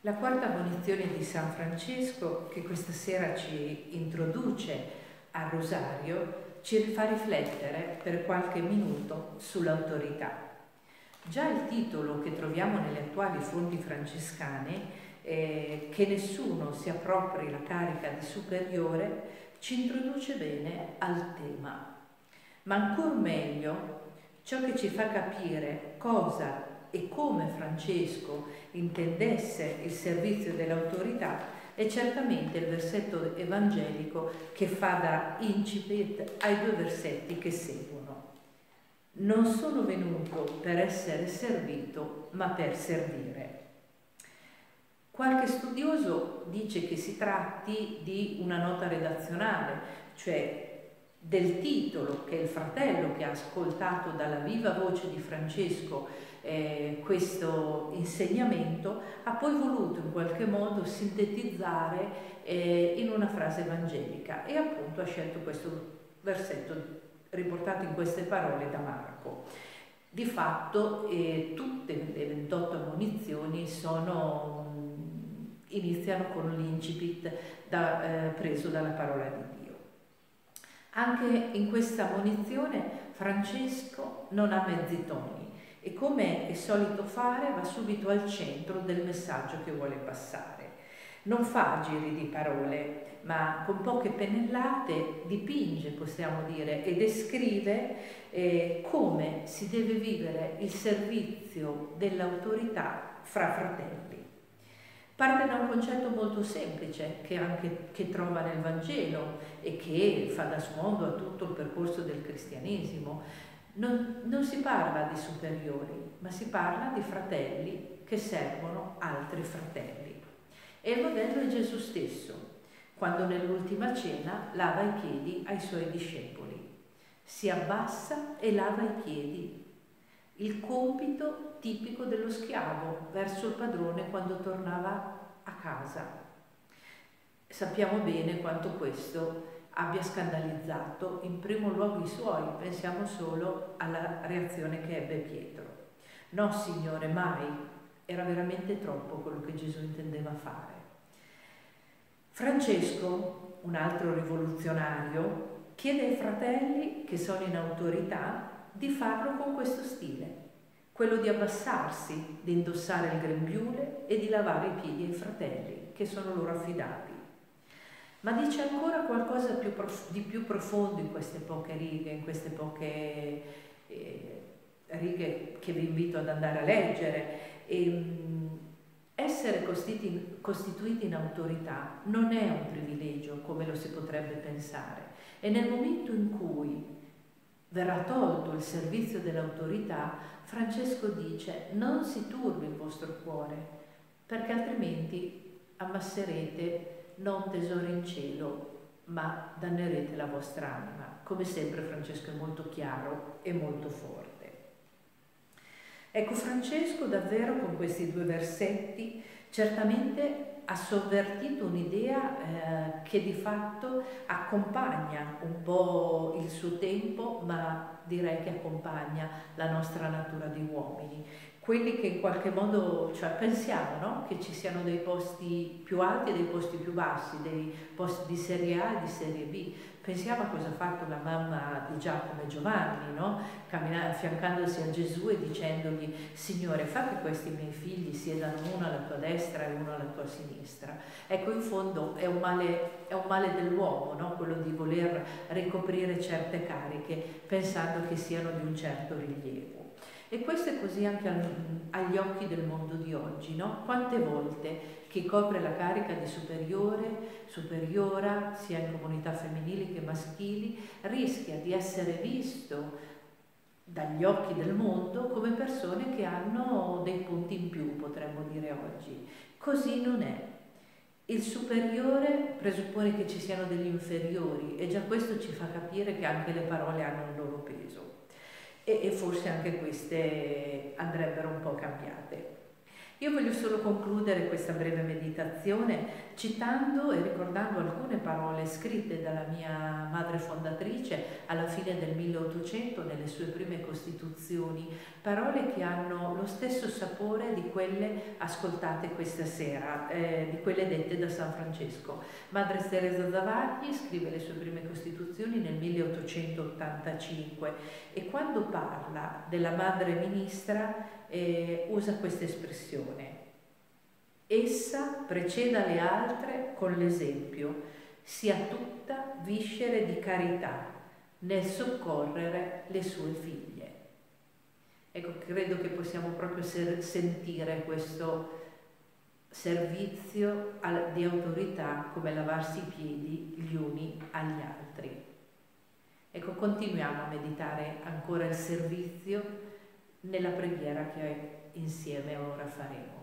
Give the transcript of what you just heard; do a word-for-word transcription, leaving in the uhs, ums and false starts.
La quarta ammonizione di San Francesco, che questa sera ci introduce al Rosario, ci fa riflettere per qualche minuto sull'autorità. Già il titolo che troviamo nelle attuali fonti francescane, eh, che nessuno si appropri la carica di superiore, ci introduce bene al tema. Ma ancor meglio, ciò che ci fa capire cosa e come Francesco intendesse il servizio dell'autorità è certamente il versetto evangelico che fa da incipit ai due versetti che seguono. Non sono venuto per essere servito, ma per servire. Qualche studioso dice che si tratti di una nota redazionale, cioè del titolo che il fratello, che ha ascoltato dalla viva voce di Francesco eh, questo insegnamento, ha poi voluto in qualche modo sintetizzare eh, in una frase evangelica, e appunto ha scelto questo versetto riportato in queste parole da Marco. Di fatto eh, tutte le ventotto ammonizioni sono, iniziano con l'incipit da, eh, preso dalla parola di Dio. Anche in questa ammonizione Francesco non ha mezzi toni e, come è solito fare, va subito al centro del messaggio che vuole passare. Non fa giri di parole, ma con poche pennellate dipinge, possiamo dire, e descrive eh, come si deve vivere il servizio dell'autorità fra fratelli. Parte da un concetto molto semplice che, anche, che trova nel Vangelo e che fa da sfondo a tutto il percorso del cristianesimo. Non, non si parla di superiori, ma si parla di fratelli che servono altri fratelli. E il modello è Gesù stesso, quando nell'ultima cena lava i piedi ai suoi discepoli. Si abbassa e lava i piedi, il compito tipico dello schiavo verso il padrone quando tornava a casa. Sappiamo bene quanto questo abbia scandalizzato in primo luogo i suoi, pensiamo solo alla reazione che ebbe Pietro. No, Signore, mai, era veramente troppo quello che Gesù intendeva fare. Francesco, un altro rivoluzionario, chiede ai fratelli che sono in autorità di farlo con questo stile, quello di abbassarsi, di indossare il grembiule e di lavare i piedi ai fratelli che sono loro affidati. Ma dice ancora qualcosa più di più profondo in queste poche righe, in queste poche eh, righe che vi invito ad andare a leggere. E, mh, essere costituiti, costituiti in autorità non è un privilegio come lo si potrebbe pensare, e nel momento in cui verrà tolto il servizio dell'autorità, Francesco dice: non si turbi il vostro cuore, perché altrimenti ammasserete non tesori in cielo, ma dannerete la vostra anima. Come sempre Francesco è molto chiaro e molto forte. Ecco, Francesco davvero con questi due versetti certamente ha sovvertito un'idea eh, che di fatto accompagna un po' il suo tempo, ma direi che accompagna la nostra natura di uomini. Quelli che in qualche modo, cioè pensiamo, no? Che ci siano dei posti più alti e dei posti più bassi, dei posti di serie A e di serie B. Pensiamo a cosa ha fatto la mamma di Giacomo e Giovanni, no? Camminando, affiancandosi a Gesù e dicendogli: Signore, fa che questi miei figli siedano uno alla tua destra e uno alla tua sinistra. Ecco, in fondo è un male, è un male dell'uomo, no? Quello di voler ricoprire certe cariche pensando che siano di un certo rilievo. E questo è così anche agli occhi del mondo di oggi, no? Quante volte chi copre la carica di superiore, superiora, sia in comunità femminili che maschili, rischia di essere visto dagli occhi del mondo come persone che hanno dei punti in più, potremmo dire oggi. Così non è. Il superiore presuppone che ci siano degli inferiori, e già questo ci fa capire che anche le parole hanno il loro peso. E forse anche queste andrebbero un po' cambiate. Io voglio solo concludere questa breve meditazione citando e ricordando alcune parole scritte dalla mia madre fondatrice alla fine del milleottocento nelle sue prime costituzioni, parole che hanno lo stesso sapore di quelle ascoltate questa sera, eh, di quelle dette da San Francesco. Madre Teresa d'Avagli scrive le sue prime costituzioni nel milleottocentottantacinque e quando parla della madre ministra eh, usa questa espressione: essa preceda le altre con l'esempio, sia tutta viscere di carità nel soccorrere le sue figlie. Ecco, credo che possiamo proprio sentire questo servizio di autorità come lavarsi i piedi gli uni agli altri. Ecco, continuiamo a meditare ancora il servizio nella preghiera che insieme ora faremo.